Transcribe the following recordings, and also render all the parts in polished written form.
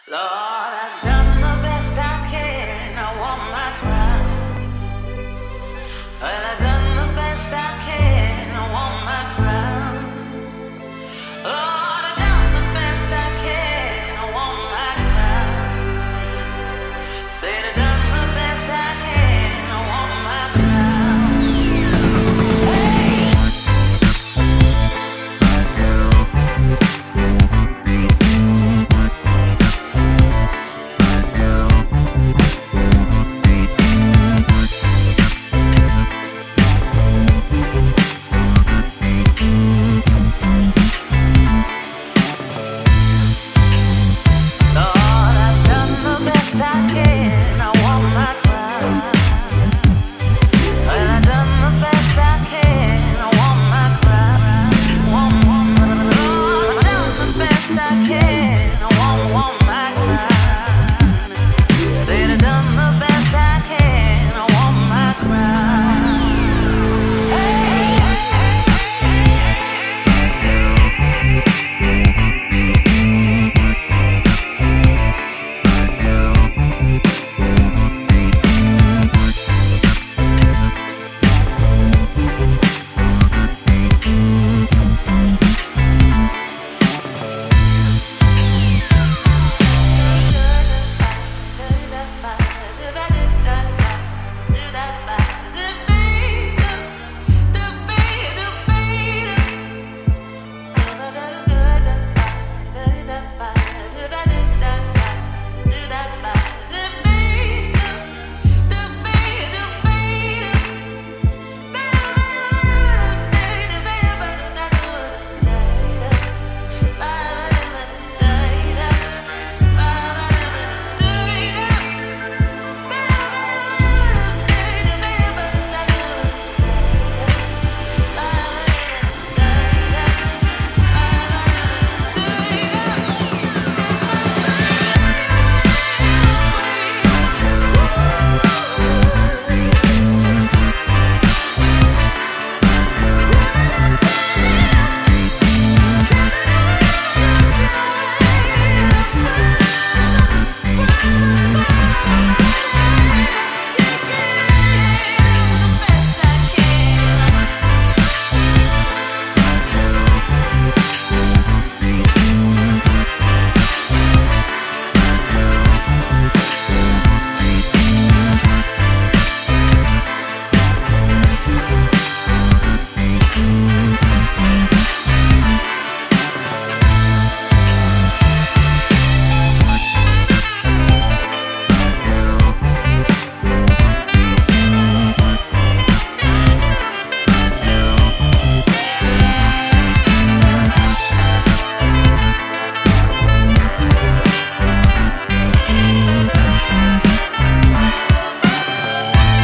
Lord, I've done the best I can. I want my crown. Well, I've done the best I can. I want my crown. Lord, I've done the best I can. I want my crown. Said I've done the best I can. I want my crown. Hey!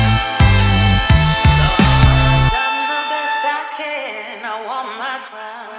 I want my crown.